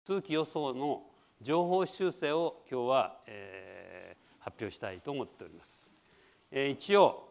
通期予想の上方修正を今日は、発表したいと思っております。一応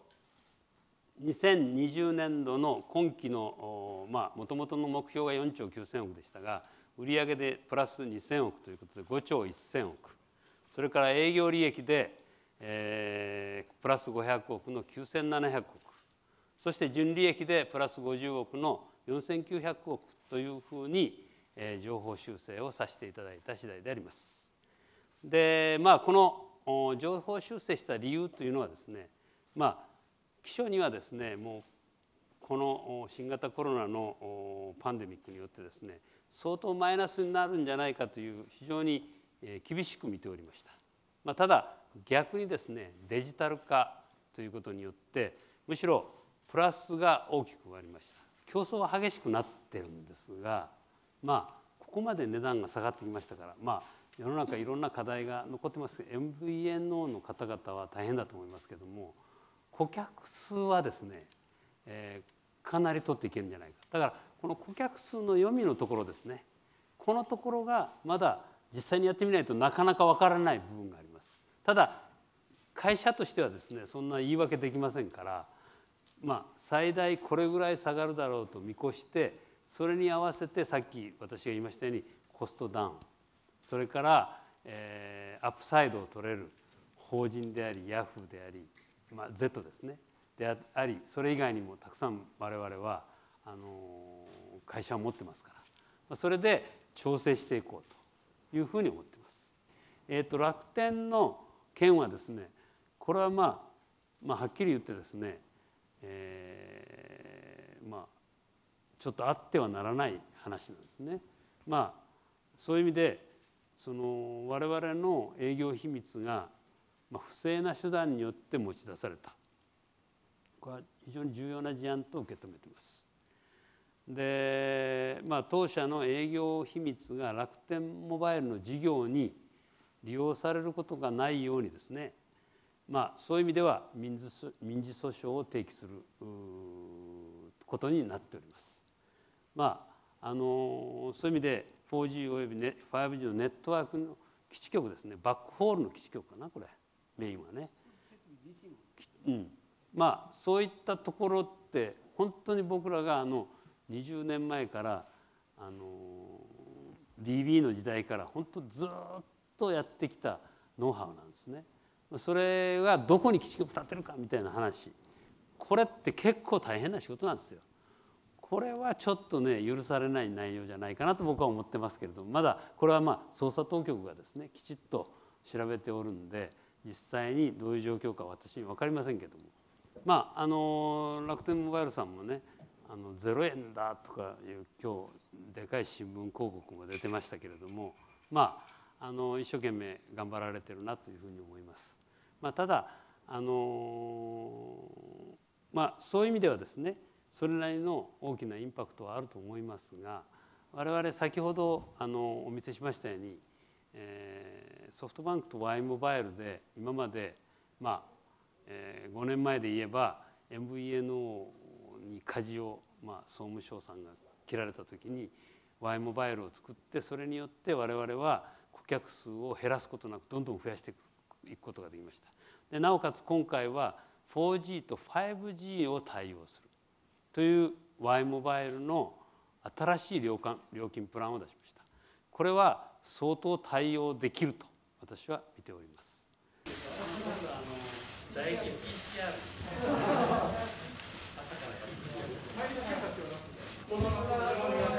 2020年度の今期のもともとの目標が4兆9,000億でしたが、売上でプラス2,000億ということで5兆1,000億、それから営業利益で、プラス500億の9,700億、そして純利益でプラス50億の4,900億というふうに上方修正をさせていただいた次第であります。で、この上方修正した理由というのはですね、期初にはですね、もうこの新型コロナのパンデミックによってですね、相当マイナスになるんじゃないかという非常に厳しく見ておりました。ただ逆にですね、デジタル化ということによってむしろプラスが大きくありました。競争は激しくなってるんですが、ここまで値段が下がってきましたから、世の中いろんな課題が残ってますけど、 MVNO の方々は大変だと思いますけども、顧客数はですね、かなり取っていけるんじゃないか。だからこの顧客数の読みのところですね、このところがまだ実際にやってみないとなかなかわからない部分があります。ただ会社としてはですね、そんな言い訳できませんから、最大これぐらい下がるだろうと見越して、それに合わせてさっき私が言いましたようにコストダウン、それから、アップサイドを取れる法人でありヤフーであり、Z ですねであり、それ以外にもたくさん我々は会社を持ってますから、それで調整していこうというふうに思っています。楽天の件はですね、これははっきり言ってですね、ちょっとあってはならない話なんですね。そういう意味で我々の営業秘密が不正な手段によって持ち出された、これは非常に重要な事案と受け止めています。で、当社の営業秘密が楽天モバイルの事業に利用されることがないようにですね、そういう意味では民事訴訟を提起することになっております。そういう意味で 4G および 5G のネットワークの基地局ですね、バックホールの基地局かな、これメインはね。そういったところって本当に僕らが20年前からDB の時代から本当ずっとやってきたノウハウなんですね。それがどこに基地局建てるかみたいな話、これって結構大変な仕事なんですよ。これはちょっとね許されない内容じゃないかなと僕は思ってますけれども、まだこれは捜査当局がですねきちっと調べておるんで、実際にどういう状況か私に分かりませんけども、楽天モバイルさんもね0円だとかいう今日でかい新聞広告も出てましたけれども、一生懸命頑張られてるなというふうに思います。ただそういう意味ではですね、それなりの大きなインパクトはあると思いますが、我々先ほどお見せしましたように、ソフトバンクと Y モバイルで今まで5年前で言えば MVNO に舵を総務省さんが切られた時に Y モバイルを作って、それによって我々は顧客数を減らすことなくどんどん増やしていくことができました。でなおかつ今回は 4G と 5G を対応するという Y モバイルの新しい料金プランを出しました。これは相当対応できると私は見ております。唾液 PCR 朝からやってます。